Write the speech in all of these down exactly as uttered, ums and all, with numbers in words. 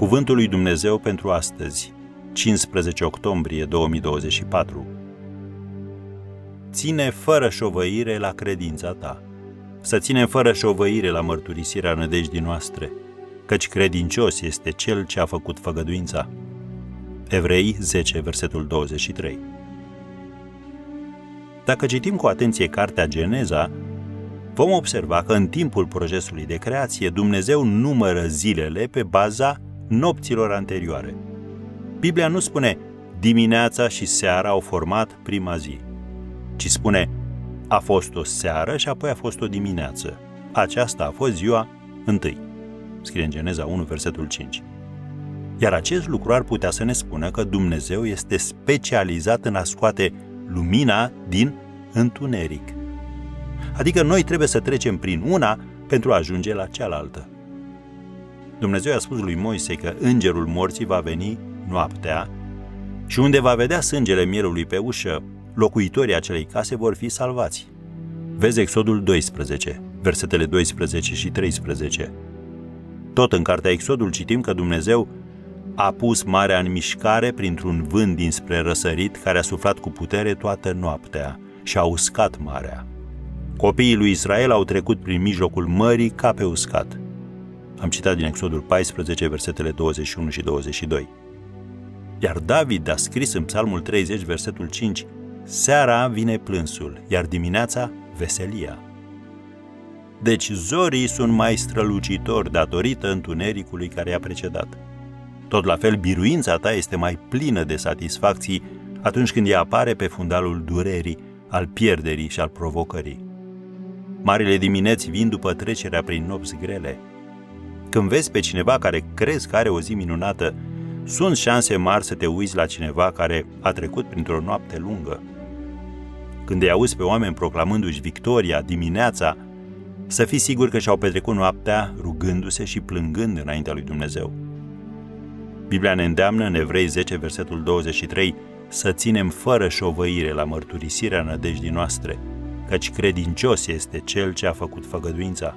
Cuvântul lui Dumnezeu pentru astăzi, cincisprezece octombrie două mii douăzeci și patru. Ține fără șovăire la credința ta. Să ținem fără șovăire la mărturisirea nădejdii noastre, căci credincios este cel ce a făcut făgăduința. Evrei zece, versetul douăzeci și trei. Dacă citim cu atenție cartea Geneza, vom observa că în timpul procesului de creație Dumnezeu numără zilele pe baza nopților anterioare. Biblia nu spune dimineața și seara au format prima zi, ci spune a fost o seară și apoi a fost o dimineață. Aceasta a fost ziua întâi. Scrie în Geneza unu, versetul cinci. Iar acest lucru ar putea să ne spună că Dumnezeu este specializat în a scoate lumina din întuneric. Adică noi trebuie să trecem prin una pentru a ajunge la cealaltă. Dumnezeu a spus lui Moise că îngerul morții va veni noaptea și unde va vedea sângele mielului pe ușă, locuitorii acelei case vor fi salvați. Vezi Exodul doisprezece, versetele doisprezece și treisprezece. Tot în cartea Exodul citim că Dumnezeu a pus marea în mișcare printr-un vânt dinspre răsărit care a suflat cu putere toată noaptea și a uscat marea. Copiii lui Israel au trecut prin mijlocul mării ca pe uscat. Am citat din Exodul paisprezece, versetele douăzeci și unu și douăzeci și doi. Iar David a scris în Psalmul treizeci, versetul cinci, seara vine plânsul, iar dimineața veselia. Deci zorii sunt mai strălucitori datorită întunericului care i-a precedat. Tot la fel, biruința ta este mai plină de satisfacții atunci când ea apare pe fundalul durerii, al pierderii și al provocării. Marile dimineți vin după trecerea prin nopți grele. Când vezi pe cineva care crezi că are o zi minunată, sunt șanse mari să te uiți la cineva care a trecut printr-o noapte lungă. Când îi auzi pe oameni proclamându-și victoria dimineața, să fii sigur că și-au petrecut noaptea rugându-se și plângând înaintea lui Dumnezeu. Biblia ne îndeamnă în Evrei zece, versetul douăzeci și trei, să ținem fără șovăire la mărturisirea nădejdii noastre, căci credincios este cel ce a făcut făgăduința.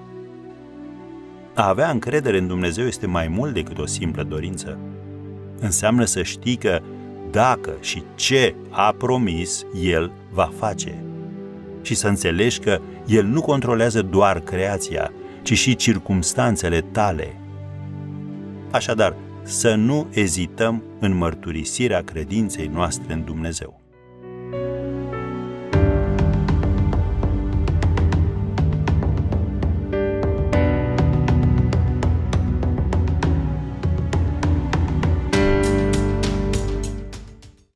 A avea încredere în Dumnezeu este mai mult decât o simplă dorință. Înseamnă să știi că dacă și ce a promis, El va face. Și să înțelegi că El nu controlează doar creația, ci și circumstanțele tale. Așadar, să nu ezităm în mărturisirea credinței noastre în Dumnezeu.